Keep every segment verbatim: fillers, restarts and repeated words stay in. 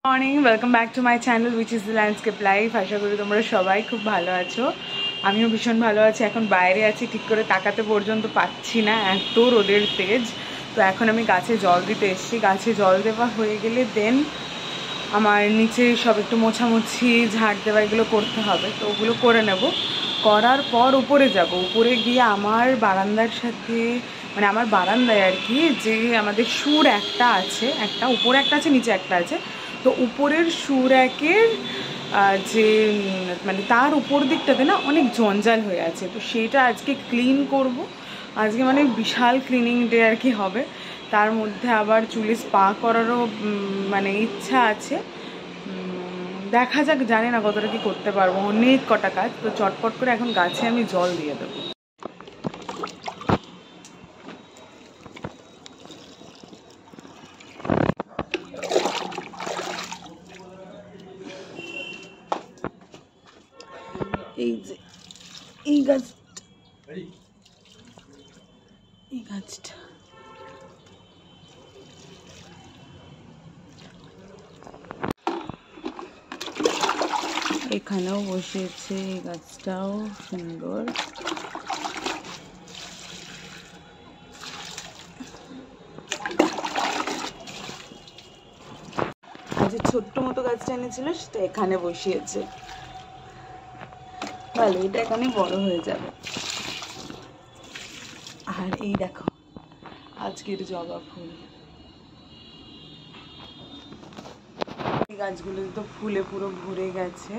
Morning welcome back to my channel which is the landscape life. আশা করি তোমরা সবাই খুব ভালো আছো, আমিও ভীষণ ভালো আছি। এখন বাইরে আছি, ঠিক করে তাকাতে পর্যন্ত পাচ্ছি না, এত রোদের তেজ। তো এখন আমি গাছে জল দিতে এসেছি। গাছে জল দেওয়া হয়ে গেলে দেন আমার নিচে সব একটু মোছামুছি ঝাড় দেওয়া এগুলো করতে হবে, তো ওগুলো করে নেব। করার পর উপরে যাব। উপরে গিয়ে আমার বারান্দার সাথে মানে আমার বারান্দায় আর কি যে আমাদের সুর একটা আছে, একটা উপরে একটা আছে নিচে একটা আছে, তো উপরের সুর একের যে মানে তার উপর দিকটাতে না অনেক জঞ্জাল হয়ে আছে, তো সেইটা আজকে ক্লিন করব। আজকে মানে বিশাল ক্লিনিং ডে আর কি হবে। তার মধ্যে আবার চুলে স্পা করারও মানে ইচ্ছা আছে। দেখা যাক, জানি না কতটা কি করতে পারবো, অনেক কটা কাজ। তো চটপট করে এখন গাছে আমি জল দিয়ে দেবো। এই যে এই গাছ এই গাছটা এখানেও বসিয়েছে, এই গাছটাও সুন্দর। আজ ছোট্ট মতো গাছটা এনেছিল সেটা এখানে বসিয়েছে, ভালো, এটা এখানে বড় হয়ে যাবে। আর এই দেখো আজকের জবা ফুল, এই গাছগুলো তো ফুলে পুরো ভরে গেছে।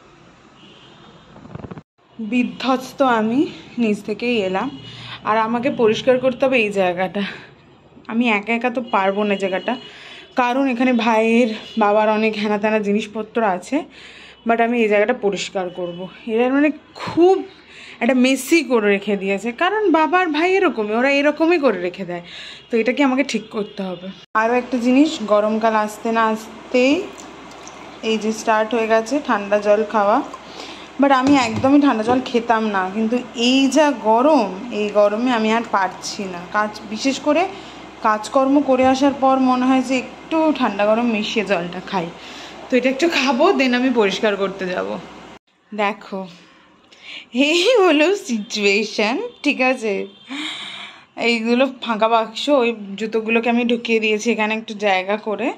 বিধ্বস্ত আমি নিচ থেকেই এলাম, আর আমাকে পরিষ্কার করতে হবে এই জায়গাটা। আমি একা একা তো পারবো না জায়গাটা, কারণ এখানে ভাইয়ের বাবার অনেক হেনা তেনা জিনিসপত্র আছে। বাট আমি এই জায়গাটা পরিষ্কার করব। এরা মানে খুব একটা মেসি করে রেখে দিয়েছে, কারণ বাবার ভাই এরকমই, ওরা এরকমই করে রেখে দেয়। তো এটাকে আমাকে ঠিক করতে হবে। আরও একটা জিনিস, গরমকাল আসতে না আসতেই এই যে স্টার্ট হয়ে গেছে ঠান্ডা জল খাওয়া। বাট আমি একদমই ঠান্ডা জল খেতাম না, কিন্তু এই যা গরম, এই গরমে আমি আর পারছি না। কাজ বিশেষ করে কাজকর্ম করে আসার পর মনে হয় যে একটু ঠান্ডা গরম মিশিয়ে জলটা খাই। তো এটা একটু খাবো, দেন আমি পরিষ্কার করতে যাব। দেখো এই হলো সিচুয়েশান, ঠিক আছে। এইগুলো ফাঁকা বাক্স, ওই জুতোগুলোকে আমি ঢুকিয়ে দিয়েছি এখানে একটু জায়গা করে।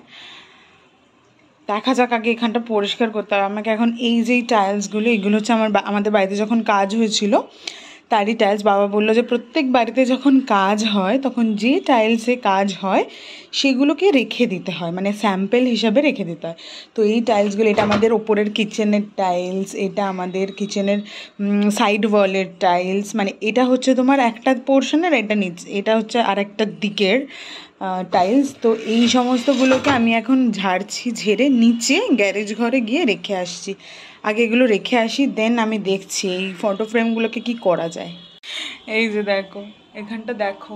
দেখা যাক, আগে এখানটা পরিষ্কার করতে হবে আমাকে। এখন এই যেই টাইলসগুলো, এগুলো হচ্ছে আমার আমাদের বাড়িতে যখন কাজ হয়েছিল তারই টাইলস। বাবা বললো যে প্রত্যেক বাড়িতে যখন কাজ হয় তখন যে টাইলসে কাজ হয় সেগুলোকে রেখে দিতে হয়, মানে স্যাম্পেল হিসাবে রেখে দিতে হয়। তো এই টাইলসগুলো, এটা আমাদের ওপরের কিচেনের টাইলস, এটা আমাদের কিচেনের সাইড ওয়ালের টাইলস, মানে এটা হচ্ছে তোমার একটা পোর্শনের, এটা নিচে, এটা হচ্ছে আর একটা দিকের টাইলস। তো এই সমস্তগুলোকে আমি এখন ঝাড়ছি, ঝেড়ে নিচে গ্যারেজ ঘরে গিয়ে রেখে আসছি। আগে এগুলো রেখে আসি, দেন আমি দেখছি এই ফটো ফ্রেমগুলোকে কি করা যায়। এই যে দেখো, এখানটা দেখো,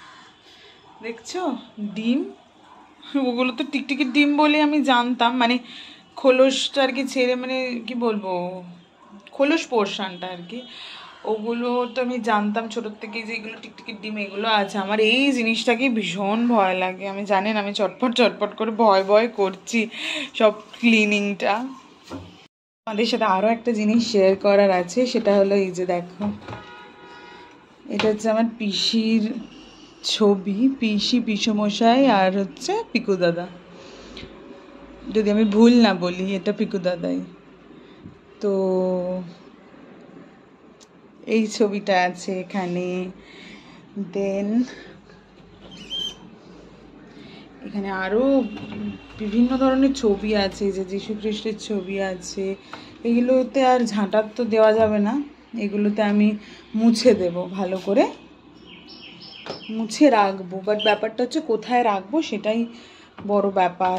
দেখছো ডিম, ওগুলো তো টিকটিকির ডিম বলে আমি জানতাম, মানে খোলসটা আর কি ছেড়ে, মানে কি বলবো, খোলস পোর্শনটা আর কি, ওগুলো তো আমি জানতাম ছোটোর থেকেই যে এগুলো টিকটিকির ডিম এগুলো আছে। আমার এই জিনিসটাকে ভীষণ ভয় লাগে, আমি জানি না, আমি চটপট চটপট করে ভয় ভয় করছি সব ক্লিনিংটা। আমাদের সাথে আরও একটা জিনিস শেয়ার করার আছে, সেটা হলো এই যে দেখো, এটা হচ্ছে আমার পিসির ছবি, পিসি, পিসমশাই আর হচ্ছে পিকু দাদা, যদি আমি ভুল না বলি এটা পিকু দাদাই। তো এই ছবিটা আছে এখানে, দেন এখানে আরও বিভিন্ন ধরনের ছবি আছে, যে যীশু খ্রিস্টের ছবি আছে। এগুলোতে আর ঝাঁটার তো দেওয়া যাবে না, এগুলোতে আমি মুছে দেব, ভালো করে মুছে রাখবো। বাট ব্যাপারটা হচ্ছে কোথায় রাখবো সেটাই বড় ব্যাপার।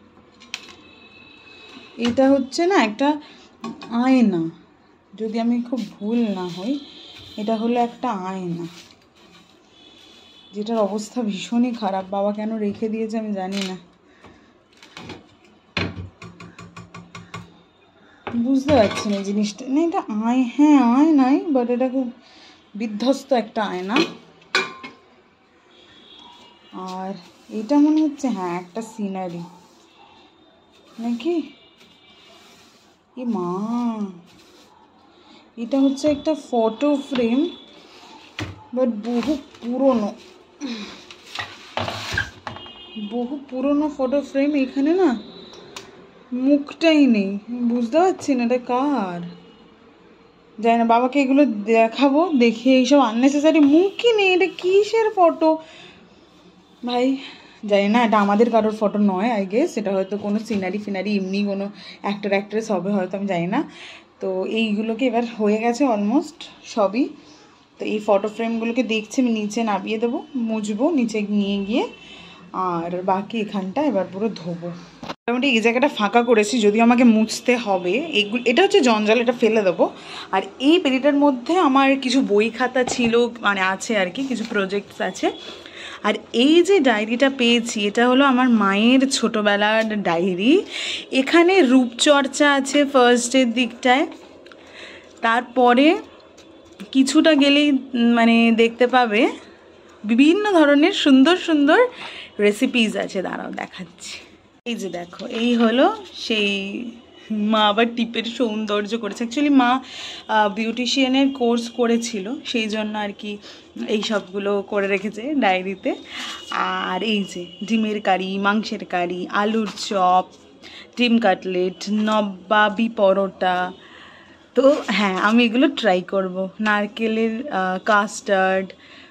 এটা হচ্ছে না একটা আয়না, যদি আমি খুব ভুল না হই, এটা হলো একটা আয়না, যেটার অবস্থা ভীষণই খারাপ। বাবা কেন রেখে দিয়েছে আমি জানি না, বুঝতে পারছি না জিনিসটা। না এটা আয়, হ্যাঁ আয় নাই, বাট এটা খুব বিধ্বস্ত একটা আয়না। আর এটা মনে হচ্ছে হ্যাঁ একটা সিনারি, নাকি? এ মা, এটা হচ্ছে একটা ফটো ফ্রেম, বাট বহু পুরনো, বহু পুরনো ফটো ফ্রেম। এখানে না মুখটাই নেই, বুঝতে পারছি না এটা কার। জানি না, বাবাকে এগুলো দেখাবো, দেখে এইসব আননেসেসারি, মুখই নেই, এটা কিসের ফটো ভাই? জানি না, এটা আমাদের কারোর ফটো নয় আই গেস, এটা হয়তো কোনো সিনারি ফিনারি, এমনি কোনো অ্যাক্টর অ্যাক্ট্রেস হবে হয়তো, আমি জানি না। তো এইগুলোকে এবার হয়ে গেছে অলমোস্ট সবই। তো এই ফটো ফ্রেমগুলোকে দেখছি আমি নিচে নামিয়ে দেবো, মুছবো নিচে নিয়ে গিয়ে, আর বাকি এখানটা এবার পুরো ধোবো। মোটামুটি এই জায়গাটা ফাঁকা করেছি, যদিও আমাকে মুছতে হবে এইগুলো, এটা হচ্ছে জঞ্জাল, এটা ফেলে দেবো। আর এই পেরিটার মধ্যে আমার কিছু বই খাতা ছিল, মানে আছে আর কি, কিছু প্রজেক্টস আছে। আর এই যে ডায়েরিটা পেয়েছি, এটা হলো আমার মায়ের ছোটোবেলার ডায়েরি। এখানে রূপচর্চা আছে ফার্স্টের দিকটায়, তারপরে কিছুটা গেলেই মানে দেখতে পাবে বিভিন্ন ধরনের সুন্দর সুন্দর রেসিপিস আছে। দাঁড়াও দেখাচ্ছি। এই যে দেখো, এই হলো সেই, মা আবার টিপের সৌন্দর্য করেছে। অ্যাকচুয়ালি মা বিউটিশিয়ানের কোর্স করেছিল, সেই জন্য আর কি এই সবগুলো করে রেখেছে ডায়েরিতে। আর এই যে ডিমের কারি, মাংসের কারি, আলুর চপ, ডিম কাটলেট, নবাবি পরোটা। তো হ্যাঁ, আমি এগুলো ট্রাই করব। নারকেলের কাস্টার্ড,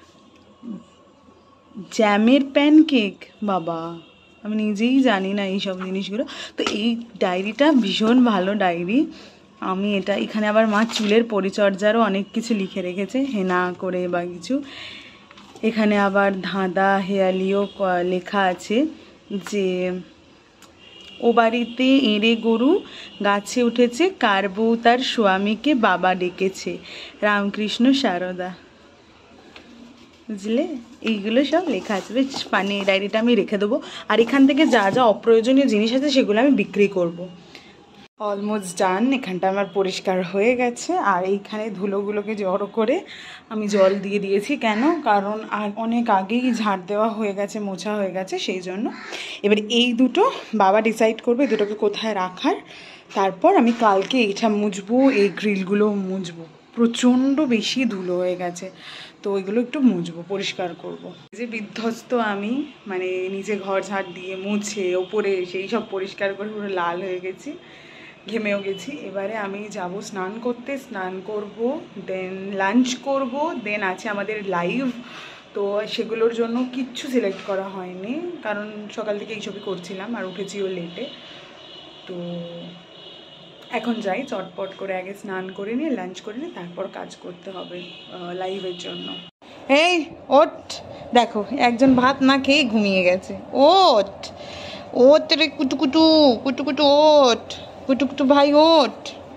জ্যামের প্যানকেক, বাবা আমি নিজেই জানি না এইসব জিনিসগুলো। তো এই ডায়েরিটা ভীষণ ভালো ডায়েরি। আমি এটা, এখানে আবার মা চুলের পরিচর্যারও অনেক কিছু লিখে রেখেছে, হেনা করে বা কিছু। এখানে আবার ধাঁধা হেয়ালিও লেখা আছে, যে ও বাড়িতে এঁড়ে গরু গাছে উঠেছে, কার বউ তার স্বামীকে বাবা ডেকেছে, রামকৃষ্ণ সারদা। বুঝলে, এইগুলো সব লেখা আছে, বেশ ফানি। ডায়েরিটা আমি রেখে দেবো। আর এখান থেকে যা যা অপ্রয়োজনীয় জিনিস আছে সেগুলো আমি বিক্রি করব। অলমোস্ট ডান, এখানটা আমার পরিষ্কার হয়ে গেছে। আর এইখানে ধুলোগুলোকে জড়ো করে আমি জল দিয়ে দিয়েছি। কেন? কারণ আর অনেক আগেই ঝাড় দেওয়া হয়ে গেছে, মোছা হয়ে গেছে, সেই জন্য। এবার এই দুটো বাবা ডিসাইড করবে দুটোকে কোথায় রাখার। তারপর আমি কালকে এইটা মুছবো, এই গ্রিলগুলো মুছবো। প্রচণ্ড বেশি ধুলো হয়ে গেছে, তো ওইগুলো একটু মুছবো, পরিষ্কার করব। যে বিধ্বস্ত আমি, মানে নিচে ঘর ঝাড় দিয়ে মুছে ওপরে সেই সব পরিষ্কার করে পুরো লাল হয়ে গেছি, ঘেমেও গেছি। এবারে আমি যাব স্নান করতে, স্নান করব, দেন লাঞ্চ করব, দেন আছে আমাদের লাইভ। তো সেগুলোর জন্য কিচ্ছু সিলেক্ট করা হয়নি, কারণ সকাল থেকে এইসবই করছিলাম আর উঠেছিও লেটে। তো এখন যাই, চটপট করে আগে স্নান করে নিয়ে লাঞ্চ করে নিয়ে তারপর কাজ করতে হবে লাইভের জন্য। এই ওঠ, দেখো একজন ভাত না খেয়ে ঘুমিয়ে গেছে। ওঠ ওঠ রে কুটুকুটু, কুটুকুটু ওঠ, কুটুকুটু ভাই ওঠ,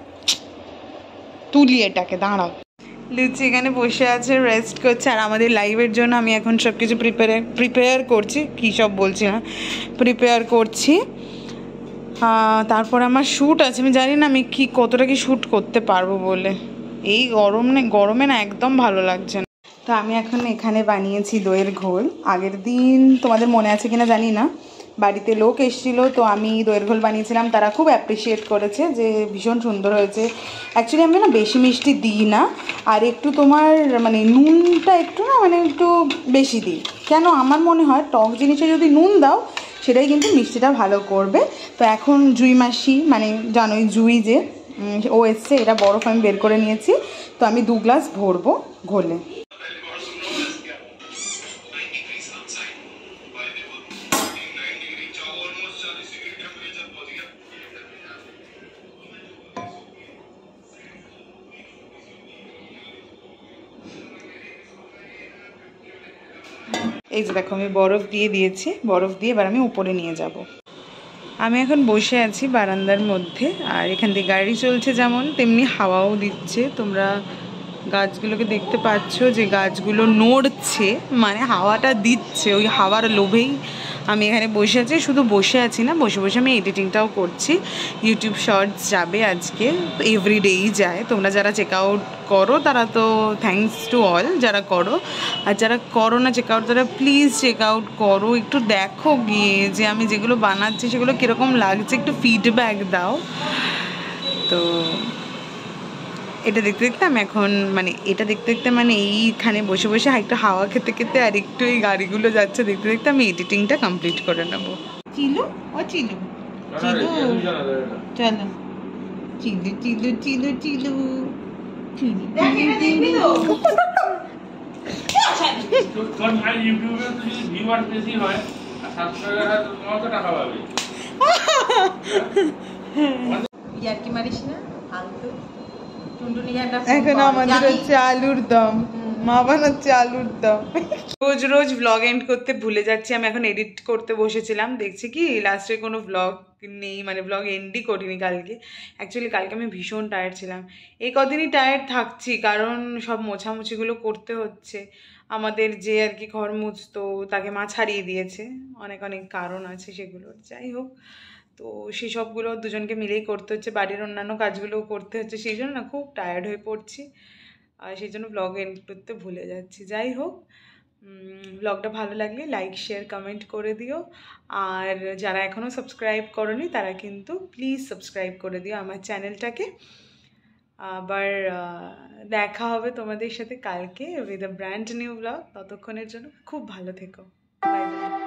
তুলি এটাকে, দাঁড়াও। লুচি এখানে বসে আছে, রেস্ট করছে। আর আমাদের লাইভের জন্য আমি এখন সব কিছু প্রিপেয়ার প্রিপেয়ার করছি, কী সব বলছি না, প্রিপেয়ার করছি। তারপর আমার শ্যুট আছে, আমি জানি না আমি কি কতটা কি শ্যুট করতে পারবো বলে। এই গরম না, গরমে না একদম ভালো লাগছে না। তো আমি এখন এখানে বানিয়েছি দইয়ের ঘোল। আগের দিন তোমাদের মনে আছে কিনা জানি না, বাড়িতে লোক এসেছিলো, তো আমি দইয়ের ঘোল বানিয়েছিলাম। তারা খুব অ্যাপ্রিসিয়েট করেছে যে ভীষণ সুন্দর হয়েছে। অ্যাকচুয়ালি আমি না বেশি মিষ্টি দিই না, আর একটু তোমার মানে নুনটা একটু না মানে একটু বেশি দিই। কেন? আমার মনে হয় টক জিনিসে যদি নুন দাও সেটাই কিন্তু মিষ্টিটা ভালো করবে। তো এখন জুই মাসি, মানে জানোই জুই যে ও এসছে, এটা বরফ আমি বের করে নিয়েছি। তো আমি দু গ্লাস ভরবো ঘোলে। এই যে দেখো, আমি বরফ দিয়ে দিয়েছি, বরফ দিয়ে এবার আমি উপরে নিয়ে যাব। আমি এখন বসে আছি বারান্দার মধ্যে, আর এখান থেকে গাড়ি চলছে যেমন তেমনি হাওয়াও দিচ্ছে। তোমরা গাছগুলোকে দেখতে পাচ্ছ যে গাছগুলো নড়ছে, মানে হাওয়াটা দিচ্ছে, ওই হাওয়ার লোভেই আমি এখানে বসে আছি, শুধু বসে আছি না, বসে বসে আমি এডিটিংটাও করছি। ইউটিউব শর্টস যাবে আজকে, এভরিডেই যায়। তোমরা যারা চেক আউট করো তারা তো থ্যাঙ্কস টু অল যারা করো, আর যারা করো না চেক আউট তারা প্লিজ চেক আউট করো, একটু দেখো গিয়ে যে আমি যেগুলো বানাচ্ছি সেগুলো কীরকম লাগছে, একটু ফিডব্যাক দাও। তো এটা দেখতে দেখতে আমি এখন মানে এটা দেখতে দেখতে মানে এইখানে বসে বসে একটু হাওয়া খেতে খেতে আর একটু এই গাড়িগুলো যাচ্ছে দেখতে দেখতে আমি এডিটিংটা কমপ্লিট করে নেবো। চিলু ও চিলু চিলু চলো চিলু চিলু চিলু চিলু ইয়ার্কি মারিস না ফালতু। এখন আমাদের হচ্ছে আলুর দম, মা বানাচ্ছে আলুর দম। রোজ রোজ ভ্লগ এন্ড করতে ভুলে যাচ্ছি। আমি এখন এডিট করতে বসেছিলাম, দেখছি কি লাস্টে কোনো ভ্লগ নেই, মানে ভ্লগ এন্ডই করিনি কালকে। অ্যাকচুয়ালি কালকে আমি ভীষণ টায়ার্ড ছিলাম, এই কদিনই টায়ার্ড থাকছি কারণ সব মোছামুছিগুলো করতে হচ্ছে। আমাদের যে আর কি ঘর মুছতো তাকে মা ছাড়িয়ে দিয়েছে, অনেক অনেক কারণ আছে সেগুলোর, যাই হোক। তো সেই সবগুলো দুজনকে মিলেই করতে হচ্ছে, বাড়ির অন্যান্য কাজগুলোও করতে হচ্ছে, সেই জন্য না খুব টায়ার্ড হয়ে পড়ছি, আর সেই জন্য ব্লগ এন্ড করতে ভুলে যাচ্ছি। যাই হোক, ব্লগটা ভালো লাগলে লাইক শেয়ার কমেন্ট করে দিও, আর যারা এখনও সাবস্ক্রাইব করোনি তারা কিন্তু প্লিজ সাবস্ক্রাইব করে দিও আমার চ্যানেলটাকে। আবার দেখা হবে তোমাদের সাথে কালকে with a brand new blog. ততক্ষণের জন্য খুব ভালো থেকো, বাই বাই।